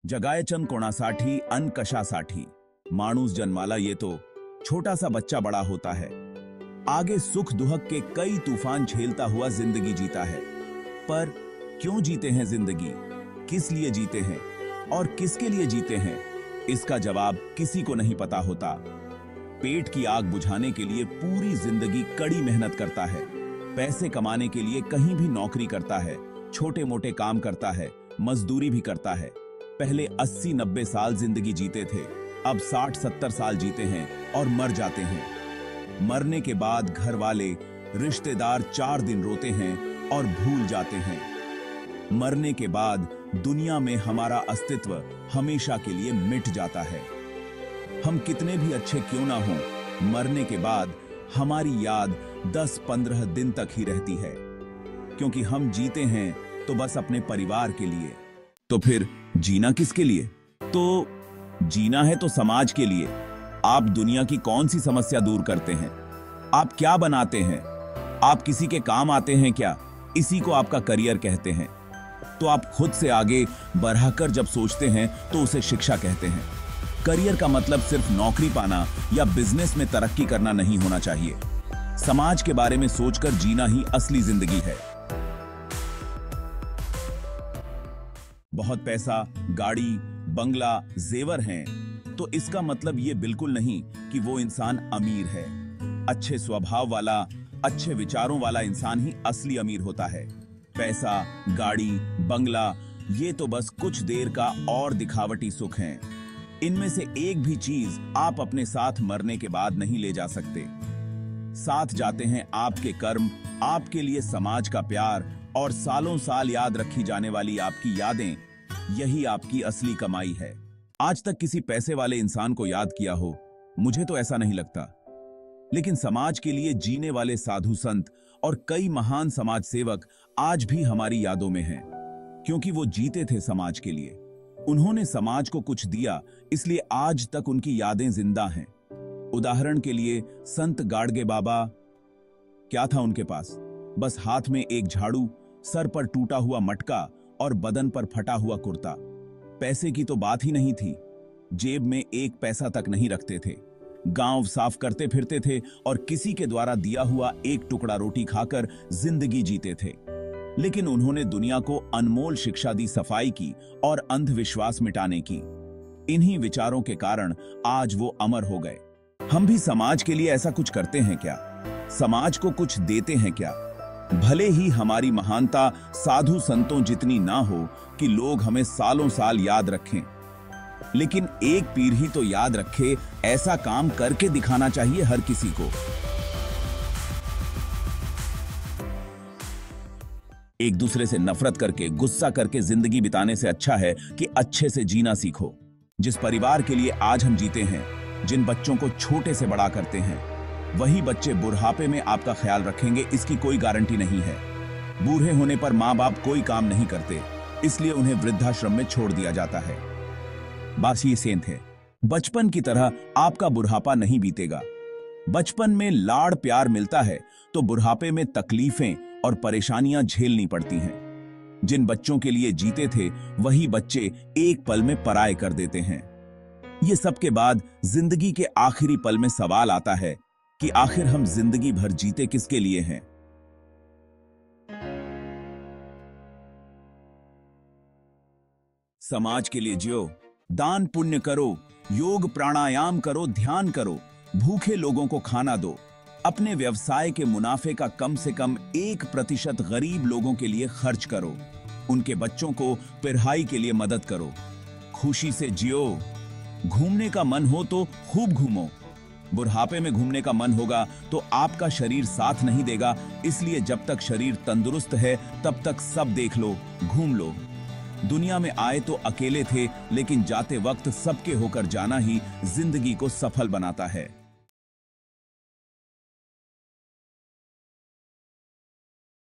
जगायचंद कोणासाठी अन कशासाठी माणूस जन्माला येतो, छोटा सा बच्चा बड़ा होता है, आगे सुख दुहक के कई तूफान झेलता हुआ जिंदगी जीता है। पर क्यों जीते हैं जिंदगी, किस लिए जीते हैं और किसके लिए जीते हैं, इसका जवाब किसी को नहीं पता होता। पेट की आग बुझाने के लिए पूरी जिंदगी कड़ी मेहनत करता है, पैसे कमाने के लिए कहीं भी नौकरी करता है, छोटे मोटे काम करता है, मजदूरी भी करता है। पहले 80-90 साल जिंदगी जीते थे, अब 60-70 साल जीते हैं और मर जाते हैं। मरने के बाद घर वाले रिश्तेदार 4 दिन रोते हैं और भूल जाते हैं। मरने के बाद दुनिया में हमारा अस्तित्व हमेशा के लिए मिट जाता है। हम कितने भी अच्छे क्यों ना हों, मरने के बाद हमारी याद 10-15 दिन तक ही रहती है, क्योंकि हम जीते हैं तो बस अपने परिवार के लिए। तो फिर जीना किसके लिए? तो जीना है तो समाज के लिए। आप दुनिया की कौन सी समस्या दूर करते हैं? आप क्या बनाते हैं? आप किसी के काम आते हैं क्या? इसी को आपका करियर कहते हैं। तो आप खुद से आगे बढ़ाकर जब सोचते हैं तो उसे शिक्षा कहते हैं। करियर का मतलब सिर्फ नौकरी पाना या बिजनेस में तरक्की करना नहीं होना चाहिए। समाज के बारे में सोचकर जीना ही असली जिंदगी है। बहुत पैसा, गाड़ी, बंगला, जेवर हैं, तो इसका मतलब ये बिल्कुल नहीं कि वो इंसान अमीर है। अच्छे स्वभाव वाला, अच्छे विचारों वाला इंसान ही असली अमीर होता है। पैसा, गाड़ी, बंगला, ये तो बस कुछ देर का और दिखावटी सुख हैं। इनमें से एक भी चीज आप अपने साथ मरने के बाद नहीं ले जा सकते। साथ जाते हैं आपके कर्म, आपके लिए समाज का प्यार और सालों साल याद रखी जाने वाली आपकी यादें। यही आपकी असली कमाई है। आज तक किसी पैसे वाले इंसान को याद किया हो? मुझे तो ऐसा नहीं लगता। लेकिन समाज के लिए जीने वाले साधु संत और कई महान समाज सेवक आज भी हमारी यादों में हैं, क्योंकि वो जीते थे समाज के लिए। उन्होंने समाज को कुछ दिया, इसलिए आज तक उनकी यादें जिंदा हैं। उदाहरण के लिए संत गाडगे बाबा, क्या था उनके पास? बस हाथ में एक झाड़ू, सर पर टूटा हुआ मटका और बदन पर फटा हुआ कुर्ता। पैसे की तो बात ही नहीं थी, जेब में एक पैसा तक नहीं रखते थे। गांव साफ करते फिरते थे और किसी के द्वारा दिया हुआ एक टुकड़ा रोटी खाकर जिंदगी जीते थे। लेकिन उन्होंने दुनिया को अनमोल शिक्षा दी, सफाई की और अंधविश्वास मिटाने की। इन्हीं विचारों के कारण आज वो अमर हो गए। हम भी समाज के लिए ऐसा कुछ करते हैं क्या? समाज को कुछ देते हैं क्या? भले ही हमारी महानता साधु संतों जितनी ना हो कि लोग हमें सालों साल याद रखें, लेकिन एक पीढ़ी तो याद रखे, ऐसा काम करके दिखाना चाहिए हर किसी को। एक दूसरे से नफरत करके, गुस्सा करके जिंदगी बिताने से अच्छा है कि अच्छे से जीना सीखो। जिस परिवार के लिए आज हम जीते हैं, जिन बच्चों को छोटे से बड़ा करते हैं, वही बच्चे बुढ़ापे में आपका ख्याल रखेंगे, इसकी कोई गारंटी नहीं है। बूढ़े होने पर माँ बाप कोई काम नहीं करते, इसलिए उन्हें वृद्धाश्रम में छोड़ दिया जाता है। बस ये सेंध है, बचपन की तरह आपका बुढ़ापा नहीं बीतेगा। बचपन में लाड़ प्यार मिलता है तो बुढ़ापे में तकलीफें और परेशानियां झेलनी पड़ती हैं। जिन बच्चों के लिए जीते थे, वही बच्चे एक पल में पराये कर देते हैं। ये सब के बाद जिंदगी के आखिरी पल में सवाल आता है कि आखिर हम जिंदगी भर जीते किसके लिए हैं? समाज के लिए जियो, दान पुण्य करो, योग प्राणायाम करो, ध्यान करो, भूखे लोगों को खाना दो, अपने व्यवसाय के मुनाफे का कम से कम 1% गरीब लोगों के लिए खर्च करो, उनके बच्चों को पढ़ाई के लिए मदद करो, खुशी से जियो। घूमने का मन हो तो खूब घूमो। बुढ़ापे में घूमने का मन होगा तो आपका शरीर साथ नहीं देगा, इसलिए जब तक शरीर तंदुरुस्त है तब तक सब देख लो, घूम लो। दुनिया में आए तो अकेले थे, लेकिन जाते वक्त सबके होकर जाना ही जिंदगी को सफल बनाता है।